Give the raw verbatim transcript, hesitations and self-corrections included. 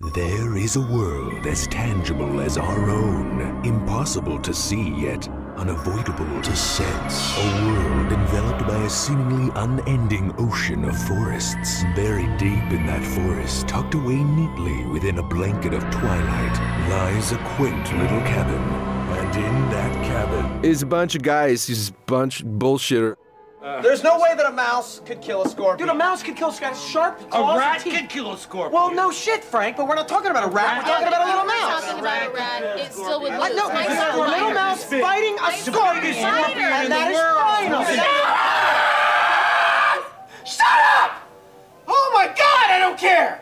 There is a world as tangible as our own, impossible to see yet unavoidable to sense. A world enveloped by a seemingly unending ocean of forests. Buried deep in that forest, tucked away neatly within a blanket of twilight, lies a quaint little cabin. And in that cabin is a bunch of guys. He's a bunch of bullshitter. Uh, There's no way that a mouse could kill a scorpion. Dude, a mouse could kill a scorpion. Sharp claws. A rat could kill a scorpion. Well, no shit, Frank, but we're not talking about a rat. We're talking about a little mouse. Talking about a rat. It still would lose. I know, My it's son a little might. mouse fighting a scorpion, and that is final. Shut up! Oh my God, I don't care!